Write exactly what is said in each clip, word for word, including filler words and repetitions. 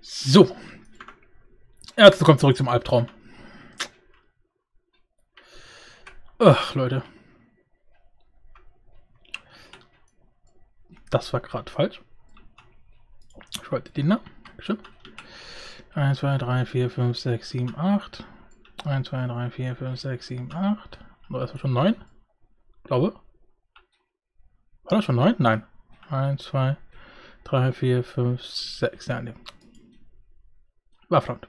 So. Herzlich willkommen zurück zum Albtraum. Ach, Leute. Das war gerade falsch. Ich wollte den da. Stimmt. eins, zwei, drei, vier, fünf, sechs, sieben, acht. eins, zwei, drei, vier, fünf, sechs, sieben, acht. Oder ist das schon neun? Glaube. War das schon neun? Nein. eins, zwei, drei, vier, fünf, sechs. Ja, ne. War fremd.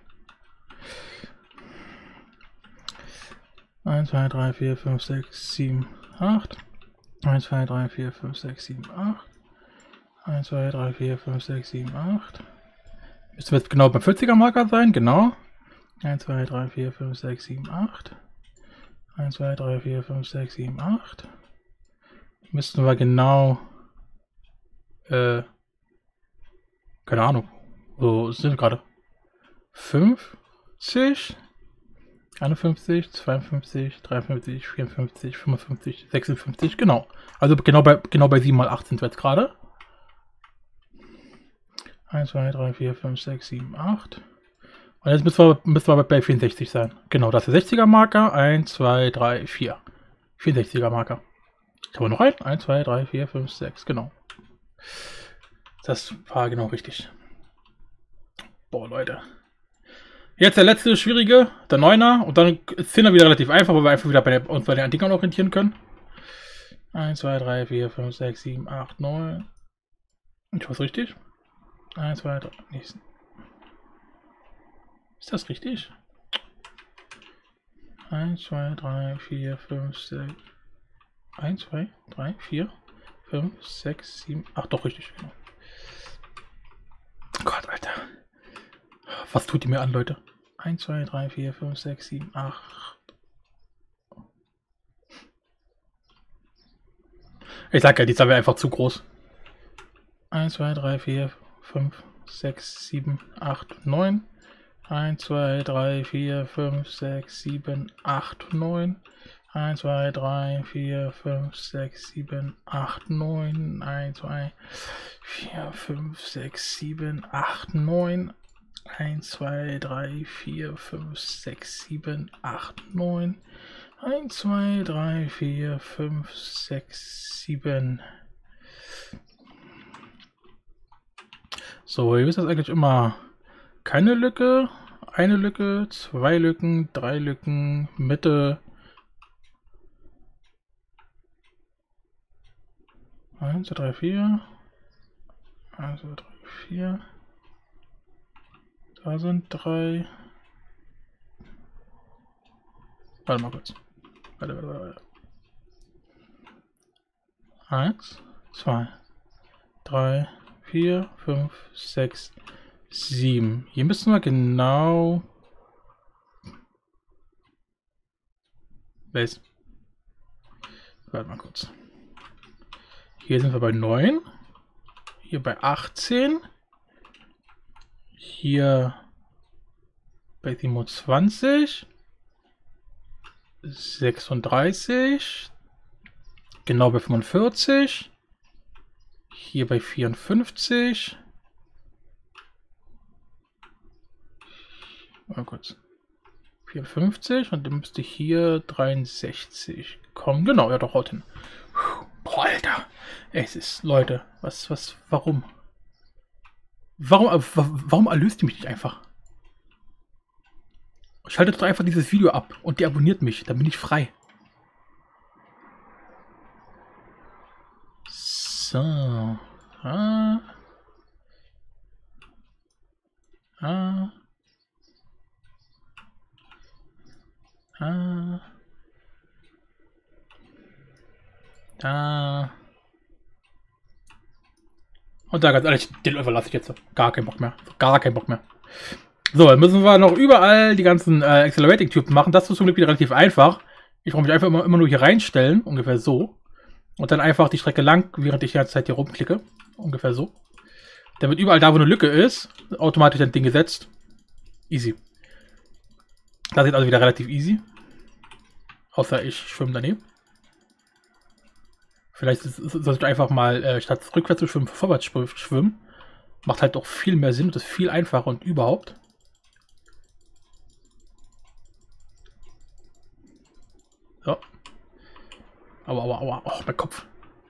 eins, zwei, drei, vier, fünf, sechs, sieben, acht. eins, zwei, drei, vier, fünf, sechs, sieben, acht. eins, zwei, drei, vier, fünf, sechs, sieben, acht. Müsste jetzt genau beim vierziger Marker sein, genau. eins, zwei, drei, vier, fünf, sechs, sieben, acht. eins, zwei, drei, vier, fünf, sechs, sieben, acht. Müssten wir genau. Äh. Keine Ahnung. Wo sind wir gerade? fünfzig. einundfünfzig, zweiundfünfzig, dreiundfünfzig, vierundfünfzig, fünfundfünfzig, sechsundfünfzig, genau. Also genau bei genau bei sieben mal acht sind wir jetzt gerade. eins, zwei, drei, vier, fünf, sechs, sieben, acht. Und jetzt müssen wir, müssen wir bei vierundsechzig sein. Genau, das ist der sechziger Marker. eins, zwei, drei, vier. vierundsechziger Marker. Haben wir noch einen? eins, zwei, drei, vier, fünf, sechs, genau. Das war genau richtig. Boah, Leute. Jetzt der letzte schwierige, der Neuner. Und dann ist zehner wieder relativ einfach, weil wir einfach wieder bei der, uns bei den Dingern orientieren können. eins, zwei, drei, vier, fünf, sechs, sieben, acht, neun. Ich weiß richtig. eins, zwei, drei. Nächsten. Ist das richtig? eins, zwei, drei, vier, fünf, sechs. eins, zwei, drei, vier, fünf, sechs, sieben, acht. Doch, richtig. Genau. Gott, Alter. Was tut die mir an, Leute? eins, zwei, drei, vier, fünf, sechs, sieben, acht. Ich sag ja, die Zahl wäre einfach zu groß. eins, zwei, drei, vier, fünf, sechs, sieben, acht, neun. eins, zwei, drei, vier, fünf, sechs, sieben, acht, neun. eins, zwei, drei, vier, fünf, sechs, sieben, acht, neun. eins, zwei, vier, fünf, sechs, sieben, acht, neun. eins, zwei, drei, vier, fünf, sechs, sieben, acht, neun. eins, zwei, drei, vier, fünf, sechs, sieben. So, ihr wisst das eigentlich immer. Keine Lücke, eine Lücke, zwei Lücken, drei Lücken, Mitte. eins, zwei, drei, vier. eins, zwei, drei, vier. Da sind drei. Warte mal kurz. Warte, warte, warte. eins, zwei, drei, vier, fünf, sechs, sieben. Hier müssen wir genau. Weiß. Warte mal kurz. Hier sind wir bei neun. Hier bei achtzehn. Hier bei siebenundzwanzig. sechsunddreißig. Genau bei fünfundvierzig. Hier bei vierundfünfzig. Mal kurz. vierundfünfzig und dann müsste hier dreiundsechzig kommen. Genau, ja doch, haut hin. Boah, Alter. Es ist, Leute, was, was, warum? Warum, warum erlöst ihr mich nicht einfach? Schaltet doch einfach dieses Video ab und deabonniert mich, dann bin ich frei. So. Ah. Ah. Ah. Da. Und da ganz ehrlich, den überlasse ich jetzt. Gar keinen Bock mehr. Gar keinen Bock mehr. So, dann müssen wir noch überall die ganzen äh, Accelerating-Typen machen. Das ist zum Glück wieder relativ einfach. Ich brauche mich einfach immer, immer nur hier reinstellen. Ungefähr so. Und dann einfach die Strecke lang, während ich die ganze Zeit hier rumklicke. Ungefähr so. Dann wird überall da, wo eine Lücke ist, automatisch ein Ding gesetzt. Easy. Das ist also wieder relativ easy. Außer ich schwimme daneben. Vielleicht sollte ich einfach mal, äh, statt rückwärts zu schwimmen, vorwärts schwimmen. Macht halt auch viel mehr Sinn und ist viel einfacher und überhaupt. So. Aua, aua, aua. Oh, mein Kopf.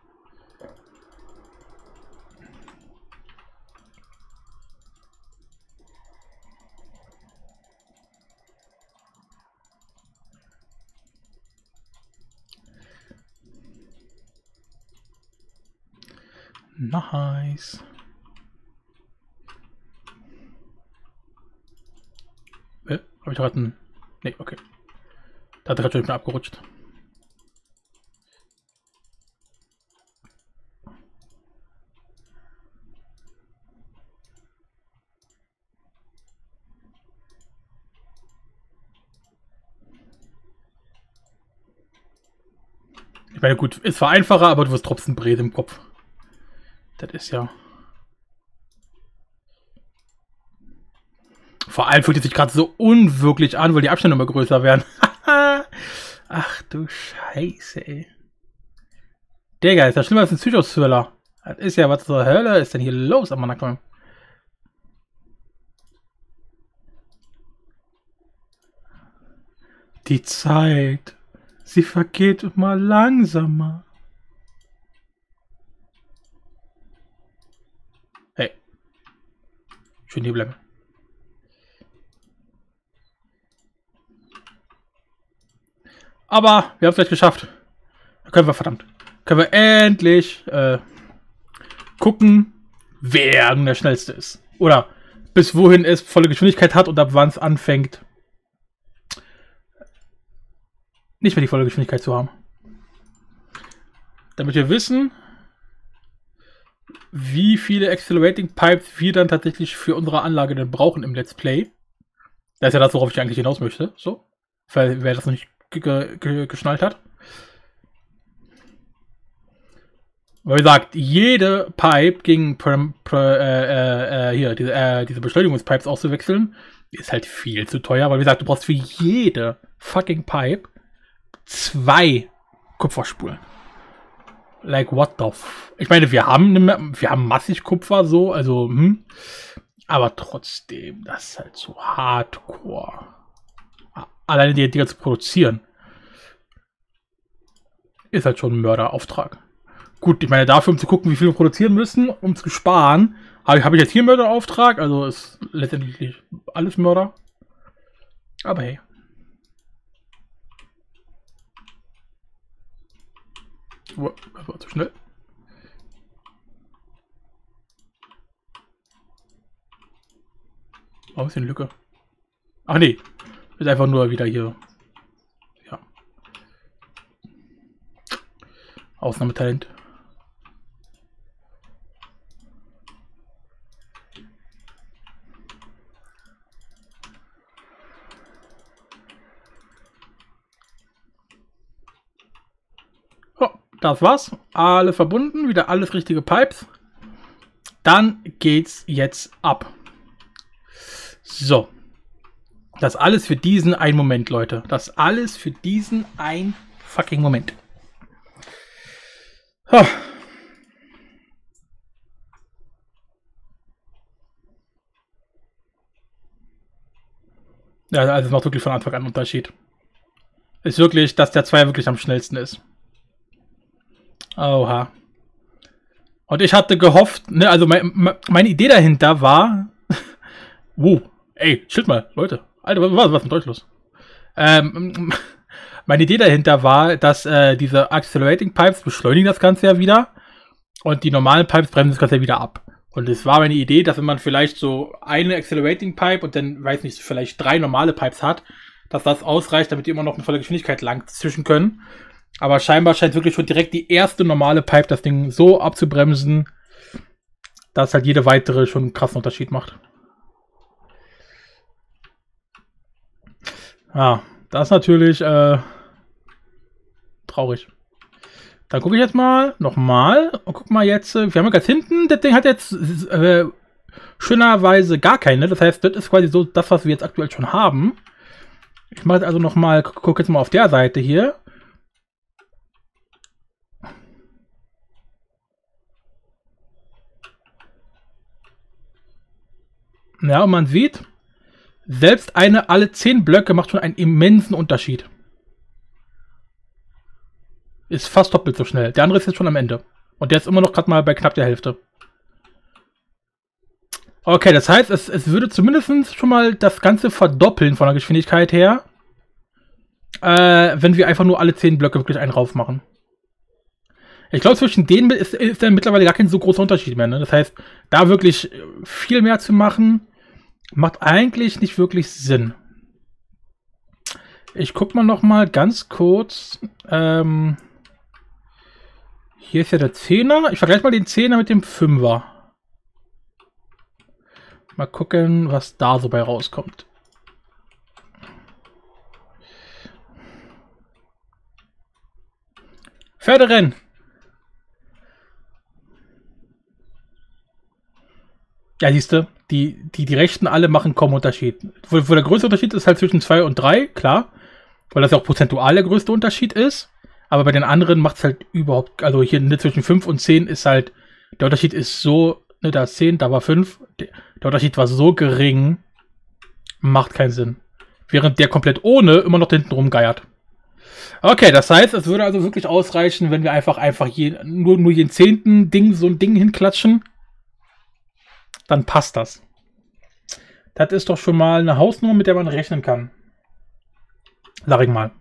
Nice. Äh, habe ich gerade einen... Nee, okay. Da hat er gerade schon abgerutscht. Ich meine, gut, ist zwar einfacher, aber du wirst trotzdem Brät im Kopf. Das ist ja... Vor allem fühlt es sich gerade so unwirklich an, weil die Abstände immer größer werden. Ach du Scheiße, ey. Digga, ist das schlimmer als ein Psychothriller. Das ist ja, was zur Hölle ist denn hier los am Anfang? Die Zeit, sie vergeht immer langsamer. Hey. Schön hier bleiben. Aber wir haben es gleich geschafft. Da können wir, verdammt, können wir endlich äh, gucken, wer der Schnellste ist. Oder bis wohin es volle Geschwindigkeit hat und ab wann es anfängt, nicht mehr die volle Geschwindigkeit zu haben. Damit wir wissen, wie viele Accelerating Pipes wir dann tatsächlich für unsere Anlage denn brauchen im Let's Play. Das ist ja das, worauf ich eigentlich hinaus möchte. So. Weil wer das noch nicht ge ge geschnallt hat. Weil wie gesagt, jede Pipe gegen per, per, äh, äh, hier, diese, äh, diese Beschleunigungspipes auszuwechseln, ist halt viel zu teuer. Weil wie gesagt, du brauchst für jede fucking Pipe zwei Kupferspulen. Like, what the f... Ich meine, wir haben, ne, wir haben massig Kupfer, so, also, hm. Aber trotzdem, das ist halt so hardcore. Alleine die Dinger zu produzieren, ist halt schon ein Mörderauftrag. Gut, ich meine, dafür, um zu gucken, wie viel wir produzieren müssen, um zu sparen, habe ich, hab ich jetzt hier einen Mörderauftrag, also ist letztendlich alles Mörder. Aber hey. Oh, das war zu schnell. Warum ist hier eine Lücke? Ach nee, ist einfach nur wieder hier. Ja. Ausnahmetalent. Oh, das war's. Alle verbunden, wieder alles richtige Pipes. Dann geht's jetzt ab. So. Das alles für diesen einen Moment, Leute. Das alles für diesen einen fucking Moment. Oh. Ja, also es macht wirklich von Anfang an einen Unterschied. Ist wirklich, dass der Zweier wirklich am schnellsten ist. Oha. Und ich hatte gehofft, ne, also mein, meine Idee dahinter war... wow, ey, chill mal, Leute. Alter, was, was ist mit euch los? Ähm, meine Idee dahinter war, dass äh, diese Accelerating Pipes beschleunigen das Ganze ja wieder und die normalen Pipes bremsen das Ganze ja wieder ab. Und es war meine Idee, dass wenn man vielleicht so eine Accelerating Pipe und dann, weiß nicht, vielleicht drei normale Pipes hat, dass das ausreicht, damit die immer noch eine volle Geschwindigkeit lang zwischen können. Aber scheinbar scheint wirklich schon direkt die erste normale Pipe das Ding so abzubremsen, dass halt jede weitere schon einen krassen Unterschied macht. Ja, das ist natürlich äh, traurig. Dann gucke ich jetzt mal nochmal und guck mal jetzt. Wir haben ja ganz hinten, das Ding hat jetzt äh, schönerweise gar keine. Das heißt, das ist quasi so das, was wir jetzt aktuell schon haben. Ich mache jetzt also nochmal, gucke jetzt mal auf der Seite hier. Ja, und man sieht, selbst eine alle zehn Blöcke macht schon einen immensen Unterschied. Ist fast doppelt so schnell. Der andere ist jetzt schon am Ende. Und der ist immer noch gerade mal bei knapp der Hälfte. Okay, das heißt, es, es würde zumindest schon mal das Ganze verdoppeln von der Geschwindigkeit her. Äh, wenn wir einfach nur alle zehn Blöcke wirklich einen rauf machen. Ich glaube, zwischen denen ist, ist dann mittlerweile gar kein so großer Unterschied mehr. Ne? Das heißt, da wirklich viel mehr zu machen, macht eigentlich nicht wirklich Sinn. Ich guck mal noch mal ganz kurz. Ähm, hier ist ja der Zehner. Ich vergleiche mal den Zehner mit dem Fünfer. Mal gucken, was da so bei rauskommt. Pferderennen. Ja, siehst du, die, die, die Rechten alle machen kaum Unterschied. Wo, wo der größte Unterschied ist halt zwischen zwei und drei, klar. Weil das ja auch prozentual der größte Unterschied ist. Aber bei den anderen macht es halt überhaupt, also hier ne, zwischen fünf und zehn ist halt, der Unterschied ist so, ne, da ist zehn, da war fünf. Der, der Unterschied war so gering, macht keinen Sinn. Während der komplett ohne immer noch hinten rumgeiert. Okay, das heißt, es würde also wirklich ausreichen, wenn wir einfach einfach je, nur, nur jeden zehnten Ding, so ein Ding hinklatschen. Dann passt das. Das ist doch schon mal eine Hausnummer, mit der man rechnen kann. Sag ich mal.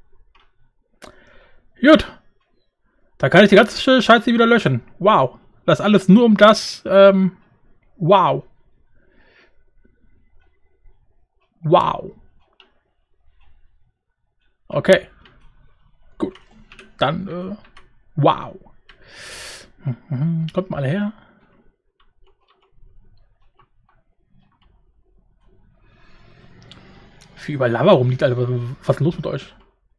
Gut. Da kann ich die ganze Scheiße wieder löschen. Wow. Das alles nur um das. Ähm, wow. Wow. Okay. Gut. Dann, äh, wow. Mhm. Kommt mal her. Wie über Lava rumliegt, Alter. Was ist denn los mit euch?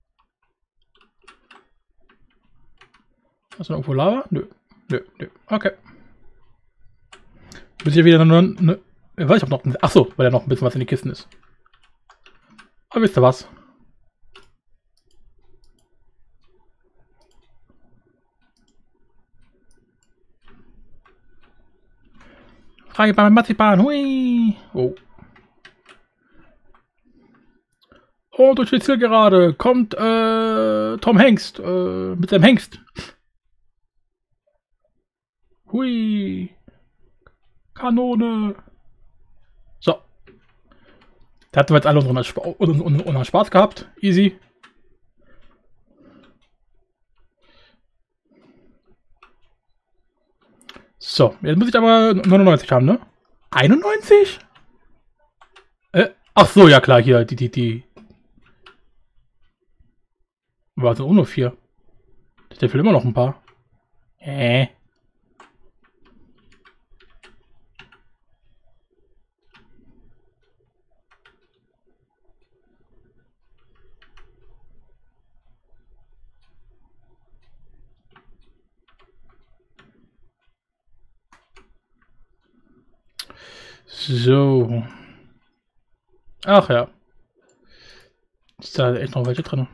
Hast du noch irgendwo Lava? Nö. Nö, nö. Okay. Muss ich ja wieder nur. Ne, ich weiß, ich hab noch. Achso, weil da noch ein bisschen was in den Kisten ist. Aber wisst ihr was? Reihe Marzipan. Hui. Oh. Oh, durch die Zielgerade kommt äh, Tom Hengst äh, mit seinem Hengst. Hui. Kanone. So. Da hatten wir jetzt alle unseren, Sp unseren, unseren Spaß gehabt. Easy. So, jetzt muss ich aber neunundneunzig haben, ne? einundneunzig? Äh, ach so, ja klar, hier, die, die, die. War es auch nur vier? Der fehlt immer noch ein paar. Hä? So. Ach ja. Ist da echt noch welche drin?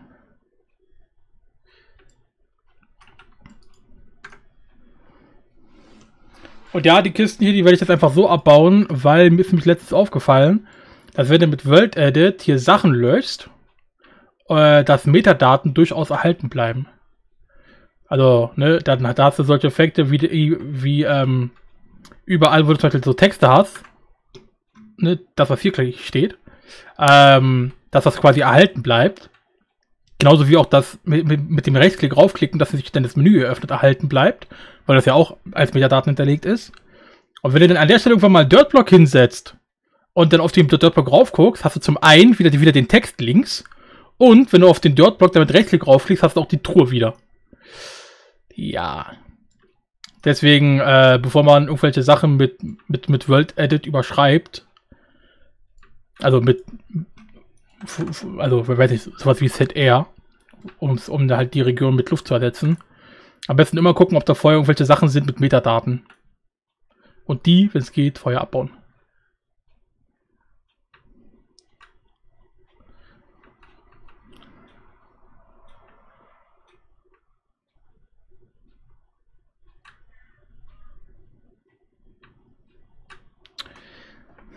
Und ja, die Kisten hier, die werde ich jetzt einfach so abbauen, weil mir ist nämlich letztens aufgefallen, dass wenn du mit World Edit hier Sachen löscht, äh, dass Metadaten durchaus erhalten bleiben. Also, ne, dann da hast du solche Effekte wie, wie ähm, überall, wo du zum Beispiel so Texte hast, ne, das, was hier gleich steht, ähm, dass das quasi erhalten bleibt. Genauso wie auch das mit, mit, mit dem Rechtsklick raufklicken, dass sich dann das Menü eröffnet, erhalten bleibt, weil das ja auch als Metadaten hinterlegt ist. Und wenn du dann an der Stelle irgendwann mal Dirtblock hinsetzt und dann auf den Dirtblock raufguckst, hast du zum einen wieder, wieder den Text links und wenn du auf den Dirtblock damit Rechtsklick raufklickst, hast du auch die Truhe wieder. Ja. Deswegen, äh, bevor man irgendwelche Sachen mit, mit, mit World Edit überschreibt, also mit, also, weiß ich, sowas wie Set R, um, um da halt die Region mit Luft zu ersetzen, am besten immer gucken, ob da vorher irgendwelche Sachen sind mit Metadaten. Und die, wenn es geht, vorher abbauen.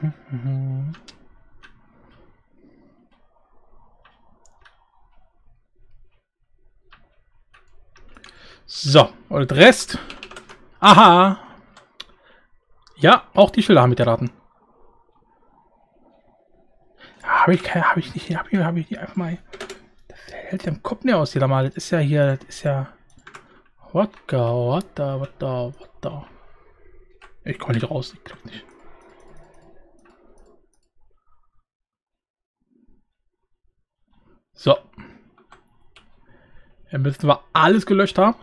So, und der Rest. Aha. Ja, auch die Schilder haben mit der Daten. Habe ich keine, habe ich nicht, habe ich, habe ich nicht einfach mal. Das hält ja im Kopf nicht aus hier mal. Das ist ja hier, das ist ja. What the, what the, what the, what the. Ich komme nicht raus, ich glaube nicht. So. Dann müssen wir alles gelöscht haben.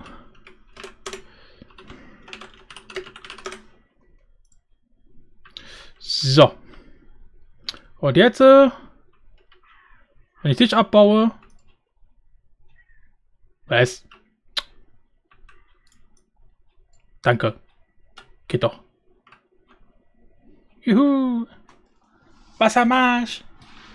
So. Und jetzt, äh, wenn ich Tisch abbaue, was? Danke. Geht doch. Juhu. Wassermarsch.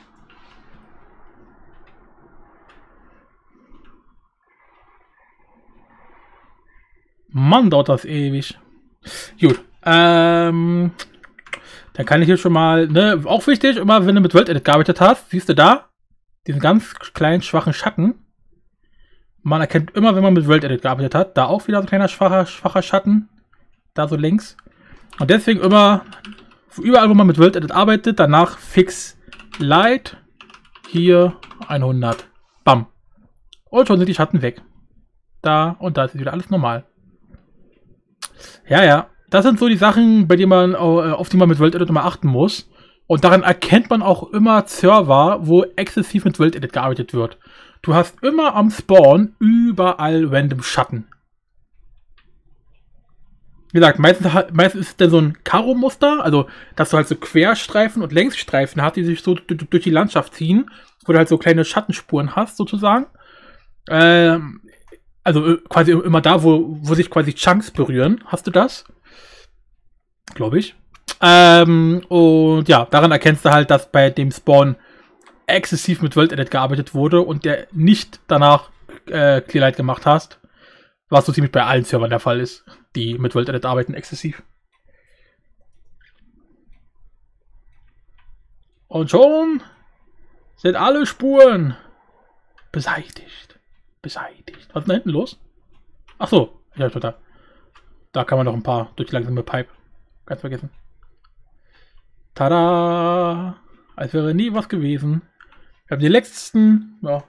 Mann, dauert das ewig. Gut. Ähm... Dann kann ich hier schon mal, ne, auch wichtig, immer wenn du mit World Edit gearbeitet hast, siehst du da, diesen ganz kleinen, schwachen Schatten. Man erkennt immer, wenn man mit World Edit gearbeitet hat, da auch wieder so ein kleiner, schwacher, schwacher Schatten, da so links. Und deswegen immer, überall, wo man mit World Edit arbeitet, danach fix Light, hier hundert. Bam. Und schon sind die Schatten weg. Da und da ist wieder alles normal. Ja, ja. Das sind so die Sachen, bei denen man, auf die man mit World Edit immer achten muss. Und daran erkennt man auch immer Server, wo exzessiv mit World Edit gearbeitet wird. Du hast immer am Spawn überall random Schatten. Wie gesagt, meistens, meistens ist es dann so ein Karo-Muster, also dass du halt so Querstreifen und Längsstreifen hast, die sich so durch die Landschaft ziehen, wo du halt so kleine Schattenspuren hast, sozusagen. Ähm, also quasi immer da, wo, wo sich quasi Chunks berühren, hast du das. Glaube ich. Ähm, und ja, daran erkennst du halt, dass bei dem Spawn exzessiv mit World Edit gearbeitet wurde und der nicht danach äh, Clearlight gemacht hast. Was so ziemlich bei allen Servern der Fall ist, die mit World Edit arbeiten, exzessiv. Und schon sind alle Spuren beseitigt. Beseitigt. Was ist da hinten los? Ach so, ich hab da. Da kann man noch ein paar durch die langsame Pipe. Ganz vergessen. Tada! Als wäre nie was gewesen. Wir haben die letzten ja,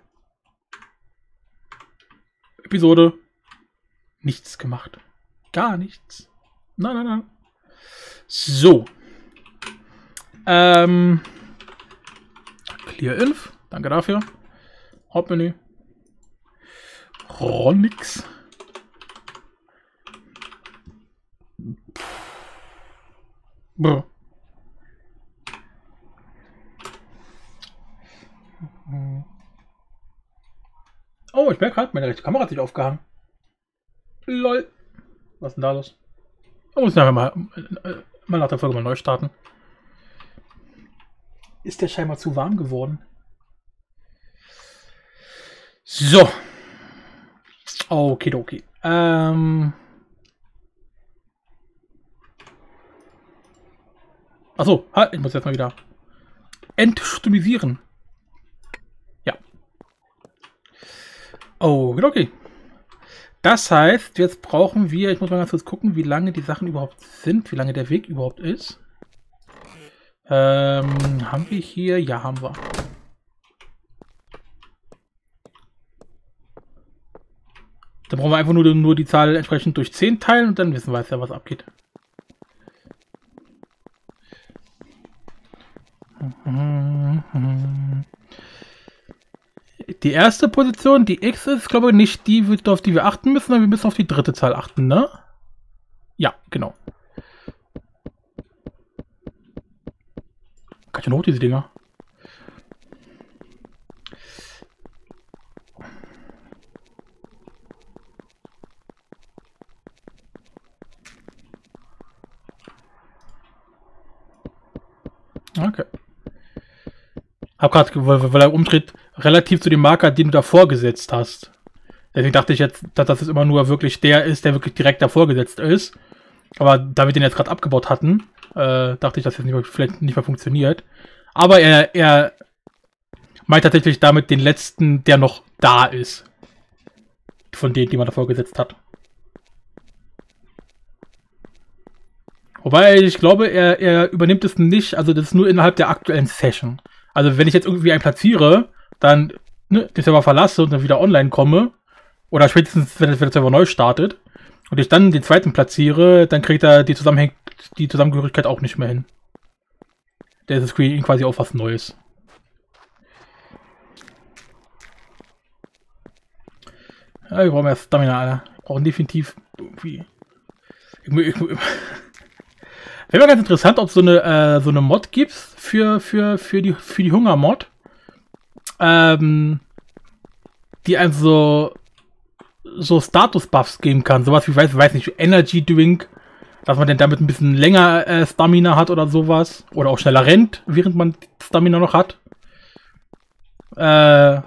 Episode nichts gemacht. Gar nichts. Nein, nein, nein. So. Ähm. Clear Inf. Danke dafür. Hauptmenü. Ronix. Brr. Oh, ich merke gerade, meine rechte Kamera hat sich aufgehangen. Lol. Was ist denn da los? Da muss ich nachher mal, äh, mal nach der Folge mal neu starten. Ist der scheinbar zu warm geworden. So. Okidoki. Ähm. Achso, halt, ich muss jetzt mal wieder entstumisieren. Ja. Okidoki. Das heißt, jetzt brauchen wir, ich muss mal ganz kurz gucken, wie lange die Sachen überhaupt sind, wie lange der Weg überhaupt ist. Ähm, haben wir hier? Ja, haben wir. Da brauchen wir einfach nur, nur die Zahl entsprechend durch zehn teilen und dann wissen wir ja, was abgeht. Die erste Position, die X ist, glaube ich, nicht die, auf die wir achten müssen, sondern wir müssen auf die dritte Zahl achten, ne? Ja, genau. Ganz schön hoch, diese Dinger. Okay. Hab gerade, weil, weil er umdreht, relativ zu dem Marker, den du davor gesetzt hast. Deswegen dachte ich jetzt, dass das immer nur wirklich der ist, der wirklich direkt davor gesetzt ist. Aber da wir den jetzt gerade abgebaut hatten, Äh, dachte ich, dass das nicht mehr, vielleicht nicht mehr funktioniert. Aber er, er meint tatsächlich damit den letzten, der noch da ist. Von denen, die man davor gesetzt hat. Wobei, ich glaube, er, er übernimmt es nicht, also das ist nur innerhalb der aktuellen Session. Also wenn ich jetzt irgendwie einen platziere, dann ne, den Server verlasse und dann wieder online komme, oder spätestens, wenn der Server neu startet, und ich dann den zweiten platziere, dann kriegt er die, Zusammenhäng die Zusammengehörigkeit auch nicht mehr hin. Der ist quasi auch was Neues. Ja, wir brauchen erst Stamina, Alter. Wir brauchen definitiv irgendwie... Wäre mal ganz interessant, ob es so eine, äh, so eine Mod gibt für, für, für die, für die Hunger-Mod. Ähm, die einem so, so Status-Buffs geben kann. Sowas wie, weiß, weiß nicht, Energy Drink. Dass man denn damit ein bisschen länger äh, Stamina hat oder sowas. Oder auch schneller rennt, während man Stamina noch hat. Äh,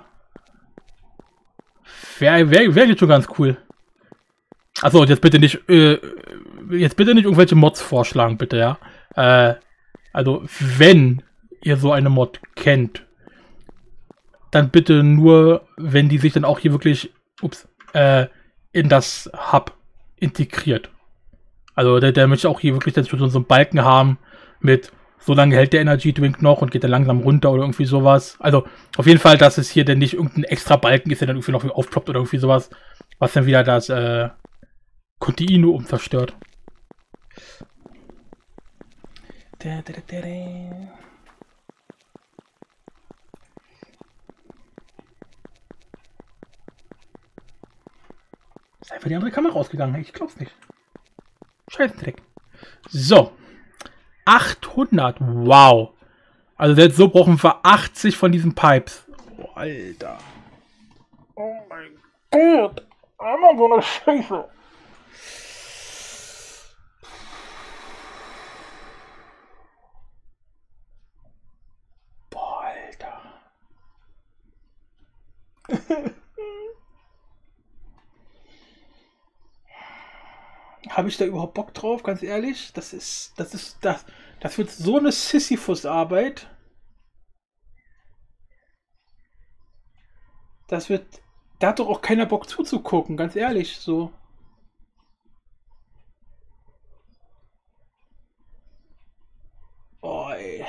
Wäre wär, wär jetzt schon ganz cool. Achso, und jetzt bitte nicht, äh, jetzt bitte nicht irgendwelche Mods vorschlagen, bitte, ja. Äh, also, wenn ihr so eine Mod kennt, dann bitte nur, wenn die sich dann auch hier wirklich, ups, äh, in das Hub integriert. Also, der, der möchte auch hier wirklich dann schon so einen Balken haben mit, so lange hält der Energy Drink noch und geht dann langsam runter oder irgendwie sowas. Also, auf jeden Fall, dass es hier dann nicht irgendein extra Balken ist, der dann irgendwie noch aufploppt oder irgendwie sowas, was dann wieder das, äh, Kontinuum zerstört. Da, da, da, da. Ist einfach die andere Kamera ausgegangen. Ich glaub's nicht. Scheißdreck. So. achthundert. Wow. Also selbst so brauchen wir achtzig von diesen Pipes. Oh, Alter. Oh mein Gott. Einmal so eine Scheiße. Boah, Alter. Habe ich da überhaupt Bock drauf, ganz ehrlich? Das ist, das ist, das, das wird so eine Sisyphus-Arbeit. Das wird, da hat doch auch keiner Bock zuzugucken, ganz ehrlich, so. Oh, ey.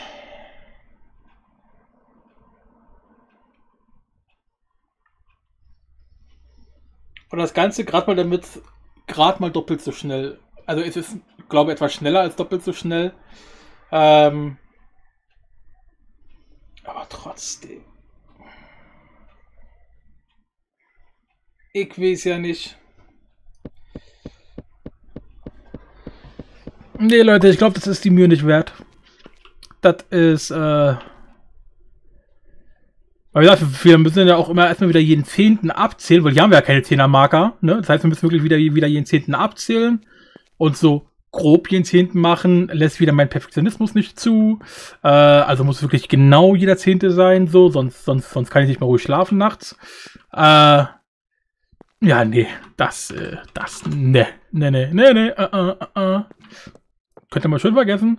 Und das Ganze gerade mal damit, gerade mal doppelt so schnell. Also es ist, glaube ich, etwas schneller als doppelt so schnell. Ähm, aber trotzdem. Ich weiß ja nicht. Nee, Leute, ich glaube, das ist die Mühe nicht wert. Das ist, äh... Weil wir müssen ja auch immer erstmal wieder jeden Zehnten abzählen, weil hier haben wir ja keine Zehner-Marker, ne? Das heißt, wir müssen wirklich wieder, wieder jeden Zehnten abzählen und so grob jeden Zehnten machen, lässt wieder mein Perfektionismus nicht zu. Äh, also muss wirklich genau jeder Zehnte sein, so, sonst, sonst, sonst kann ich nicht mehr ruhig schlafen nachts. Äh, ja, nee, das, äh, das, ne, ne, ne, ne, ne, äh, äh, äh. Könnt ihr mal schön vergessen.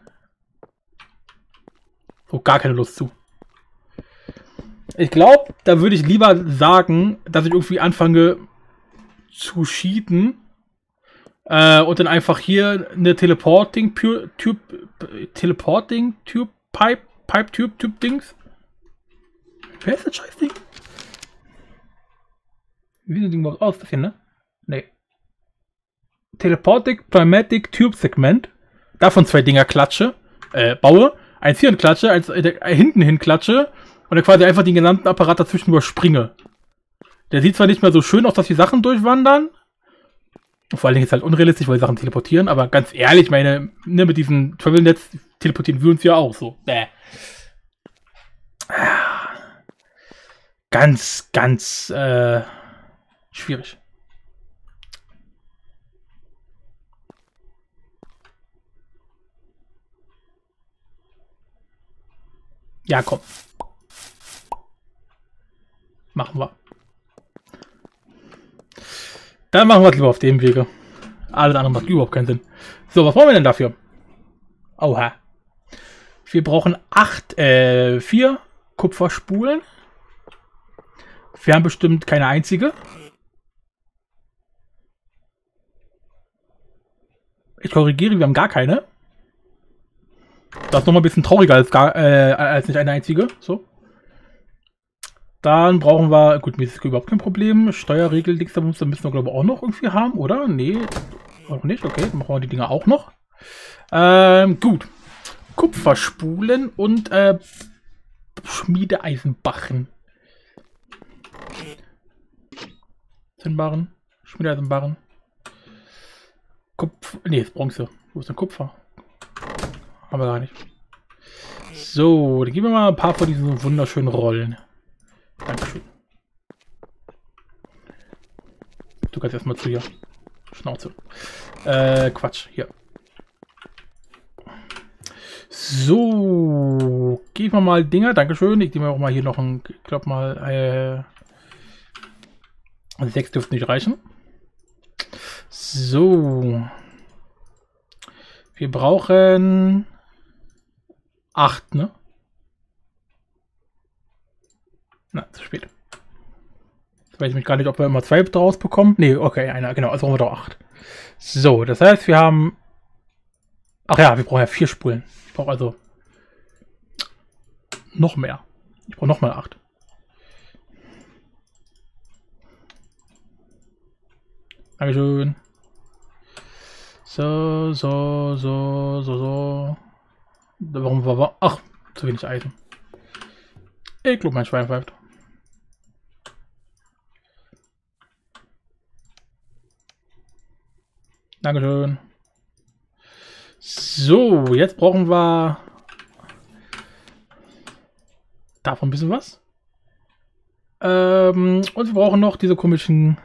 So, gar keine Lust zu. Ich glaube, da würde ich lieber sagen, dass ich irgendwie anfange zu cheaten äh, und dann einfach hier eine Teleporting Tube, Teleporting Tube Pipe, Pipe Tube, Tube Dings. Wer ist das Scheißding? Wie sieht das Ding überhaupt aus? Das hier, ne? Nee. Teleporting Pneumatic Tube Segment. Davon zwei Dinger klatsche, äh, baue. Eins hier hin klatsche, eins äh, hinten hin klatsche. Und dann quasi einfach den gesamten Apparat dazwischen überspringe. Der sieht zwar nicht mehr so schön aus, dass die Sachen durchwandern. Vor allen Dingen ist es halt unrealistisch, weil die Sachen teleportieren. Aber ganz ehrlich, meine, ne, mit diesem Travel-Netz teleportieren wir uns ja auch so. Bäh. Ganz, ganz äh, schwierig. Ja, komm. Machen wir. Dann machen wir es lieber auf dem Wege. Alles andere macht überhaupt keinen Sinn. So, was brauchen wir denn dafür? Oha. Wir brauchen acht, äh, vier Kupferspulen. Wir haben bestimmt keine einzige. Ich korrigiere, wir haben gar keine. Das ist nochmal ein bisschen trauriger als, gar, äh, als nicht eine einzige. So. Dann brauchen wir, gut, mir ist überhaupt kein Problem. Steuerregel, da müssen wir, glaube ich, auch noch irgendwie haben, oder? Nee, auch nicht. Okay, dann brauchen wir die Dinger auch noch. Ähm, gut. Kupferspulen und äh, Schmiedeeisenbarren. Zinnbarren, Schmiedeeisenbarren. Kupfer, nee, ist Bronze. Wo ist denn Kupfer? Haben wir gar nicht. So, dann geben wir mal ein paar von diesen wunderschönen Rollen. Dankeschön. Du kannst erstmal zu hier. Schnauze. Äh, Quatsch, hier. So, geben wir mal Dinger. Dankeschön. Ich nehme auch mal hier noch ein, ich glaube mal, äh, sechs dürften nicht reichen. So. Wir brauchen acht, ne? Na, zu spät. Jetzt weiß ich mich gar nicht, ob wir immer zwei draus bekommen. Ne, okay, einer, genau, also brauchen wir doch acht. So, das heißt, wir haben... Ach ja, wir brauchen ja vier Spulen. Ich brauche also noch mehr. Ich brauche nochmal acht. Dankeschön. So, so, so, so, so. Warum war wir... Ach, zu wenig Eisen. Ich glaube, mein Schwein pfeift. Dankeschön. So, jetzt brauchen wir davon ein bisschen was. Ähm, und wir brauchen noch diese komischen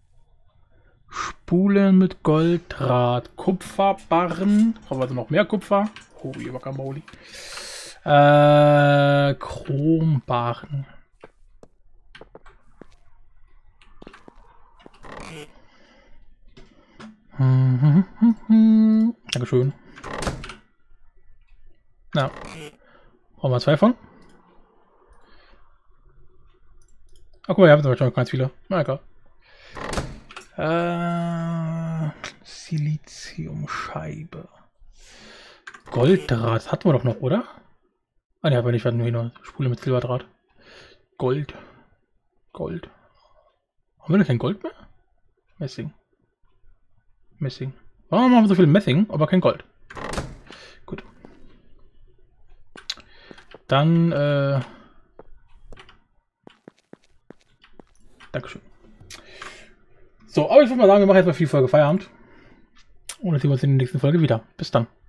Spulen mit Golddraht. Kupferbarren. Brauchen wir also noch mehr Kupfer. Oh, hier Guacamole. Äh, Chrombarren. Hm, hm, hm. Dankeschön. Na, brauchen wir zwei von. Ach, guck mal, wir haben schon ganz viele. Na, egal. Äh, Siliziumscheibe. Golddraht hatten wir doch noch, oder? Ah, ne, aber nicht, wir hatten nur hier eine Spule mit Silberdraht. Gold. Gold. Haben wir denn kein Gold mehr? Messing. Messing. Warum haben wir so viel Messing, aber kein Gold? Gut. Dann, äh... Dankeschön. So, aber ich würde mal sagen, wir machen jetzt mal viel Folge Feierabend. Und dann sehen wir uns in der nächsten Folge wieder. Bis dann.